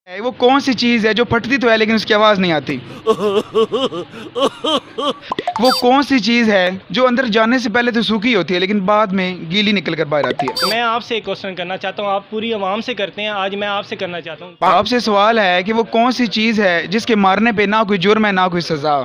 वो कौन सी चीज़ है जो फटती तो है लेकिन उसकी आवाज़ नहीं आती? वो कौन सी चीज़ है जो अंदर जाने से पहले तो सूखी होती है लेकिन बाद में गीली निकल कर बाहर आती है? मैं आपसे एक क्वेश्चन करना चाहता हूँ, आप पूरी आवाम से करते हैं, आज मैं आपसे करना चाहता हूँ। आपसे सवाल है कि वो कौन सी चीज़ है जिसके मारने पे ना कोई जुर्म है ना कोई सज़ा?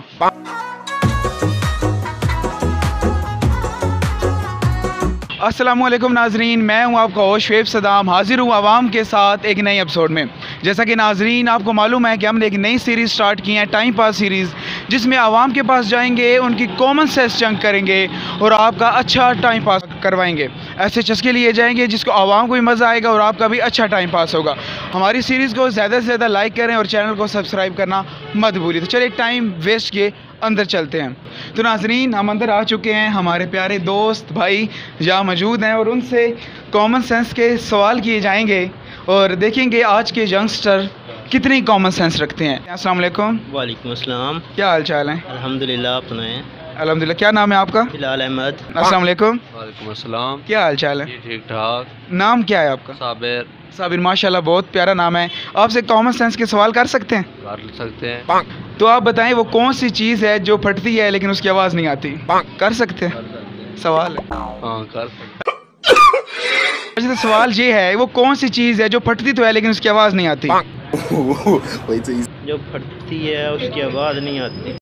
अस्सलामुअलैकुम नाजरीन, मैं हूं आपका होस्ट शेफ सदाम, हाजिर हूं आवाम के साथ एक नई एपिसोड में। जैसा कि नाजरीन आपको मालूम है कि हमने एक नई सीरीज़ स्टार्ट की है, टाइम पास सीरीज़, जिसमें आवाम के पास जाएंगे, उनकी कॉमन सेंस जंग करेंगे और आपका अच्छा टाइम पास करवाएंगे। ऐसे चस्के लिए जाएंगे जिसको आवाम को भी मज़ा आएगा और आपका भी अच्छा टाइम पास होगा। हमारी सीरीज़ को ज़्यादा से ज़्यादा लाइक करें और चैनल को सब्सक्राइब करना मत भूलिए। तो चलिए टाइम वेस्ट किए अंदर चलते हैं। तो नाजरीन हम अंदर आ चुके हैं, हमारे प्यारे दोस्त भाई यहाँ मौजूद हैं और उनसे कॉमन सेंस के सवाल किए जाएंगे और देखेंगे आज के यंगस्टर कितनी कॉमन सेंस रखते हैं। अस्सलाम वालेकुम। वालेकुम अस्सलाम। क्या हाल चाल है? अल्हम्दुलिल्लाह, आप सुनाएं? अल्हम्दुलिल्लाह। क्या नाम है आपका? बिलाल अहमद। अस्सलाम वालेकुम। वालेकुम अस्सलाम। क्या हाल चाल है? ठीक ठाक। नाम क्या है आपका? साबिर। साबिर, माशाल्लाह बहुत प्यारा नाम है। आपसे कॉमन सेंस के सवाल कर सकते हैं? कर सकते हैं। तो आप बताएं वो कौन सी चीज़ है जो फटती है लेकिन उसकी आवाज़ नहीं आती? कर सकते हैं? सवाल है। हाँ कर सकते। अच्छा, तो सवाल ये है वो कौन सी चीज़ है जो फटती तो है लेकिन उसकी आवाज़ नहीं आती? जो फटती है उसकी आवाज़ नहीं आती।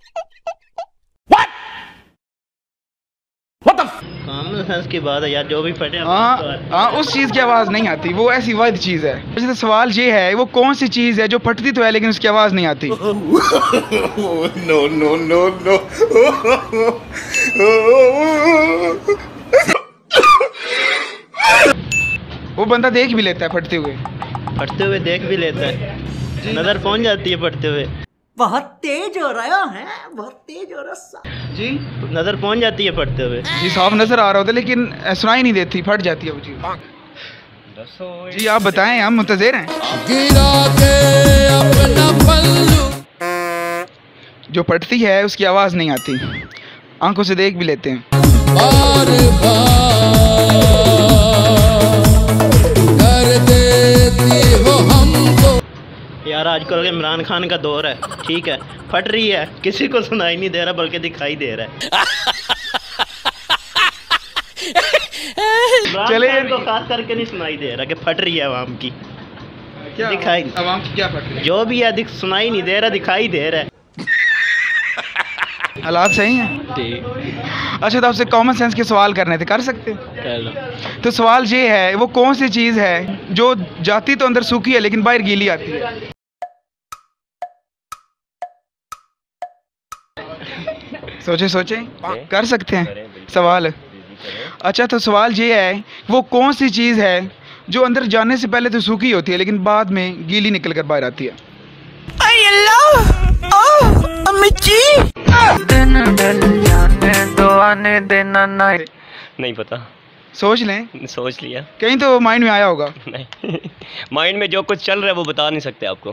कॉमन सेंस की बात है यार, जो भी फटे हाँ, उस चीज़ की आवाज़ नहीं आती, वो ऐसी वाहिद चीज़ है। अच्छा, तो सवाल ये है वो कौन सी चीज़ है जो फटती तो है लेकिन उसकी आवाज़ नहीं आती? No no no no. वो बंदा देख भी लेता है फटते हुए। फटते हुए देख भी लेता है, नज़र पहुंच जाती है फटते हुए। बहुत तेज हो रहा है, बहुत तेज हो रहा जी, नज़र पहुंच जाती है फटते हुए। जी साफ नज़र आ रहा होता है लेकिन सुनाई नहीं देती, फट जाती है वो चीज़। जी आप बताएं, हम मुंतज़िर हैं। जो फटती है उसकी आवाज़ नहीं आती, आंखों से देख भी लेते हैं। यार आजकल इमरान खान का दौर है, ठीक है, फट रही है, किसी को सुनाई नहीं दे रहा बल्कि दिखाई दे रहा है। चले तो खास करके नहीं सुनाई दे रहा कि फट रही है आवाम की, क्या दिखाई आवाम की क्या फट रही है? जो भी है सुनाई नहीं दे रहा, दिखाई दे रहा है। हालात सही हैं? ठीक। अच्छा, तो आपसे कॉमन सेंस के सवाल करने थे, कर सकते हैं? कर लो। तो सवाल ये है वो कौन सी चीज़ है जो जाती तो अंदर सूखी है लेकिन बाहर गीली आती है? सोचे सोचे, कर सकते हैं? सवाल। अच्छा, तो सवाल ये है वो कौन सी चीज़ है जो अंदर जाने से पहले तो सूखी होती है लेकिन बाद में गीली निकल कर बाहर आती है? नहीं पता, सोच लें, सोच लिया। कहीं तो माइंड में आया होगा। नहीं, माइंड में जो कुछ चल रहा है वो बता नहीं सकते आपको।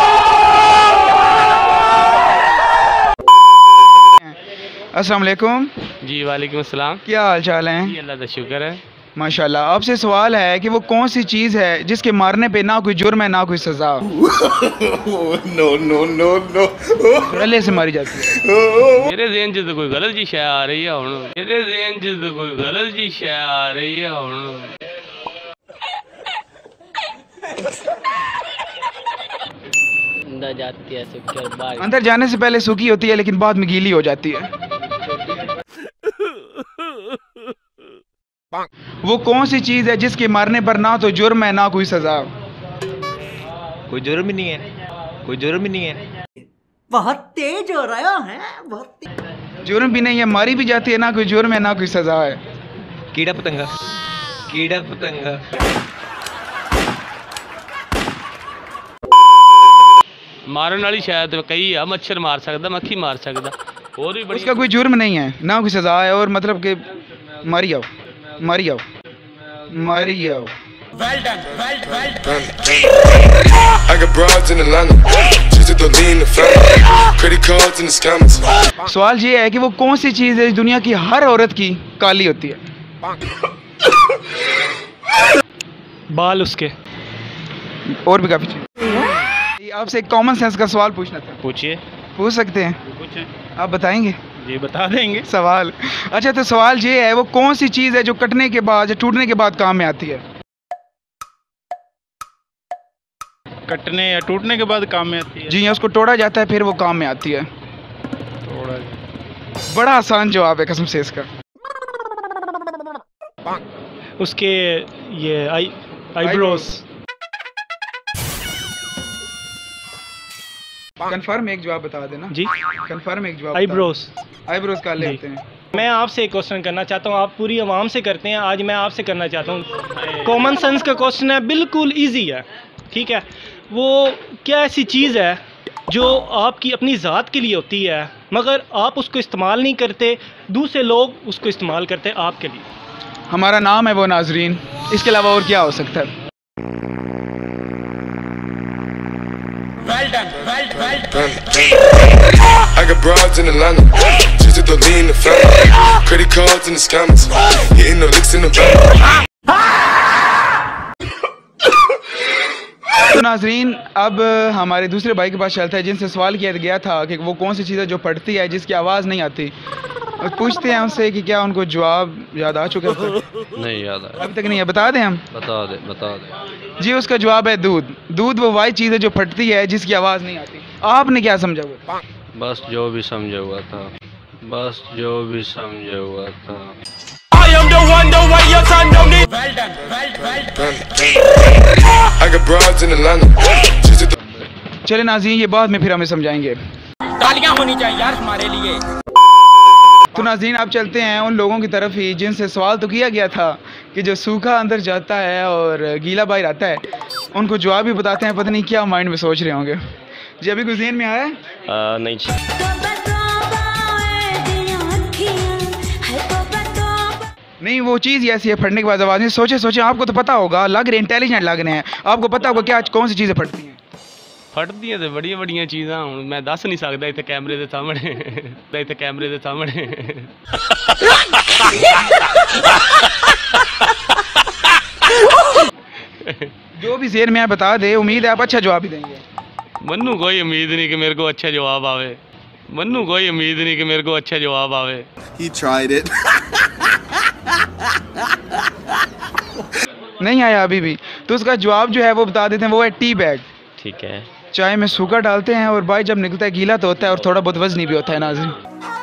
अस्सलाम वालेकुम। जी वालेकुम अस्सलाम। क्या हाल चाल है? जी अल्लाह का शुक्र है। माशाल्लाह। आपसे सवाल है कि वो कौन सी चीज़ है जिसके मारने पे ना कोई जुर्म है ना कोई सज़ा? No no no no. पहले से मारी जाती है। मेरे ज़हन च तो कोई गलत जी शय आ रही है हुण। मेरे ज़हन च तो कोई गलत जी शय आ रही है हुण। अंदर जाती है सिक्कर बाहर। अंदर जाने से पहले सूखी होती है लेकिन बाद में गीली हो जाती है। वो कौन सी चीज़ है जिसके मारने पर ना तो जुर्म है ना कोई सज़ा? कोई जुर्म ही नहीं है, कोई जुर्म ही नहीं है। बहुत तेज हो रहा है, बहुत तेज। जुर्म भी नहीं है, मारी भी जाती है, ना कोई जुर्म है ना कोई सज़ा है। कीड़ा पतंगा, कीड़ा पतंगा। मारन वाली शायद कई है, मच्छर मार सकता, मक्खी मार सकता, और भी बड़ी। उसका कोई जुर्म नहीं है ना कोई सज़ा है और मतलब कि मारी आओ, मारी आओ, मारी आओ। सवाल ये है कि वो कौन सी चीज़ है दुनिया की हर औरत की काली होती है? बाल उसके। और भी काफ़ी चीज़। आपसे एक कॉमन सेंस का सवाल पूछना था। पूछिए। पूछ सकते हैं? पूछे। आप बताएंगे जी बता देंगे। सवाल? अच्छा, तो सवाल ये है, वो कौन सी चीज़ है जो कटने के बाद या टूटने के बाद काम में आती है? कटने या टूटने के बाद काम में आती है। जी हाँ, उसको तोड़ा जाता है फिर वो काम में आती है। थोड़ा बड़ा आसान जवाब है कसम से इसका। उसके ये आईब्रोज। कंफर्म एक जवाब बता देना। जी कंफर्म एक जवाब। आईब्रोज। आईब्रोज का जी। लेते हैं। मैं आपसे एक क्वेश्चन करना चाहता हूँ, आप पूरी आवाम से करते हैं, आज मैं आपसे करना चाहता हूँ। कॉमन सेंस का क्वेश्चन है, बिल्कुल इजी है, ठीक है। वो क्या ऐसी चीज़ है जो आपकी अपनी ज़ात के लिए होती है मगर आप उसको इस्तेमाल नहीं करते, दूसरे लोग उसको इस्तेमाल करते आपके लिए? हमारा नाम है वो नाजरीन, इसके अलावा और क्या हो सकता है? I got broads in Atlanta, just to lean the family. Credit cards in the scammers, hitting the licks in the bank. तो नाजरीन, अब हमारे दूसरे भाई के पास चलता है जिनसे सवाल किया गया था कि वो कौन सी चीज़ है जो फटती है जिसकी आवाज़ नहीं आती। और पूछते हैं उनसे कि क्या उनको जवाब याद आ चुका है? नहीं याद है। अभी तक नहीं है, बता दें हम? बता दे। जी, उसका जवाब है दूध। दूध वो वाही चीज़ है जो फटती है जिसकी आवाज़ नहीं आती। आपने क्या समझा हुआ? बस जो भी समझा हुआ था, बस जो भी समझा हुआ था। I got broads in Atlanta, just to चले नाज़रीन, ये बाद में फिर हमें समझाएंगे। तालियां होनी चाहिए यार हमारे लिए। तो नाज़रीन, आप चलते हैं उन लोगों की तरफ ही जिनसे सवाल तो किया गया था कि जो सूखा अंदर जाता है और गीला बाहर आता है, उनको जवाब भी बताते हैं। पता नहीं क्या माइंड में सोच रहे होंगे। जी, अभी कुछ ज़हन में आया? नहीं। नहीं, वो चीज़ ही ऐसी है, फटने के बाद आवाज़ नहीं। सोचे सोचे, आपको तो पता होगा, लग रहे इंटेलिजेंट लग रहे हैं, आपको पता होगा क्या कौन सी चीज़ें फटती हैं। फटदियां ते बड़ियां बड़ियां चीज़ां हुण मैं दस नहीं सकदा इत्थे कैमरे दे सामने। इत्थे कैमरे दे सामने। जो भी ज़हन में है बता दे, उम्मीद है आप अच्छा जवाब ही देंगे। मन्नू कोई उम्मीद नहीं कि मेरे को अच्छा जवाब आवे। मन्नू कोई उम्मीद नहीं कि मेरे को अच्छा जवाब आवे। He tried it. नहीं आया अभी भी, तो उसका जवाब जो है वो बता देते हैं, वो है टी बैग। ठीक है। चाय में सूखा डालते हैं और बाई जब निकलता है गीला तो होता है और थोड़ा बहुत वजनी भी होता है नाज़रीन।